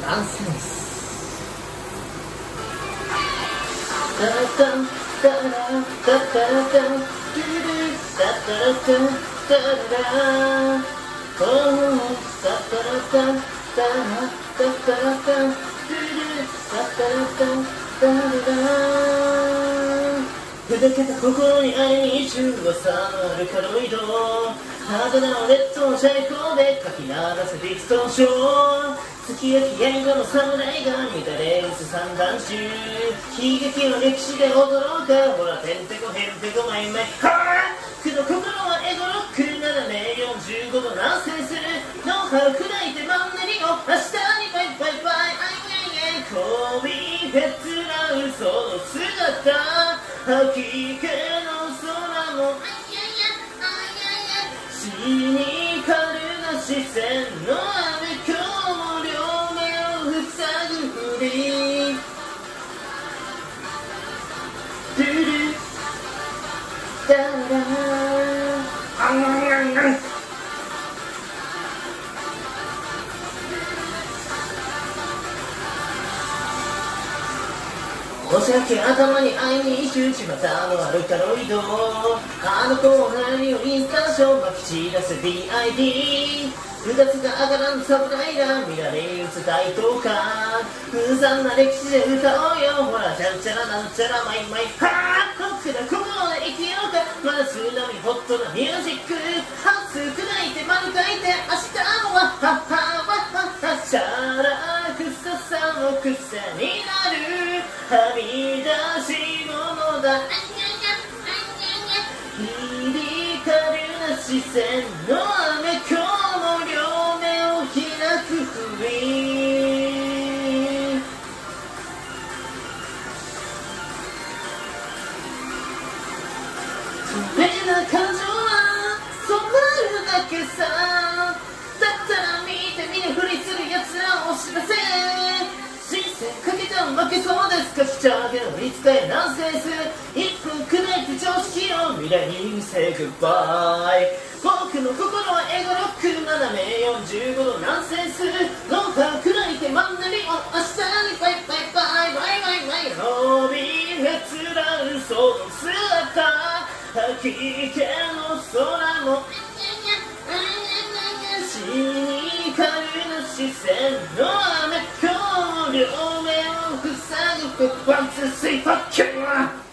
ナンセンス。タラタンタラタタラタントゥルタタラタンタララタタラタンタラタタラタントゥルタタラタンタララ砕けた心に会いに中和さのアルカロイド派手なレッドのシャイコでかき鳴らせディストーション月焼き映画の侍が乱れ打つ三段衆悲劇の歴史で踊ろうかほらてんてこへんてこまいまいはぁ苦の心はエゴロック斜め45度南西するノウハウ砕いてマンネリを明日にバイバイバイアイエイエイこびへつらうその姿吐き気の空もシニカルな視線の雨今日も両目を塞ぐふりドゥルダラおしゃけ頭に会いに周知またのアルカロイドあの子を何をインスタンションまき散らせ DID うだつが上がらん侍が見られ打つ大東館風惨な歴史で歌おうよほらちゃんちゃらなんちゃらマイマイはぁ僕ら心で生きようかまだ数波ホットなミュージック半数砕いて丸書いて明日もわっはっはわっはっはしゃらくささも癖になるはみ出し物だ響かるな視線の雨今日も両目を開くふり綺麗な感情は染まるだけさだったら見て見ぬふりする奴らを知らせ人生かけちゃ負けそうですかしちゃうけどいつかへナンセンス一分砕いて常識を未来に見せグッバイ僕の心はエゴロック斜め45度ナンセンスノウハウ砕いてマンネリを明日にバイバイバイバイバイバイ伸びへつらうその姿吐き気の空もシニカルな視線の雨今日も両目を塞ぐワンツースリーファッキュー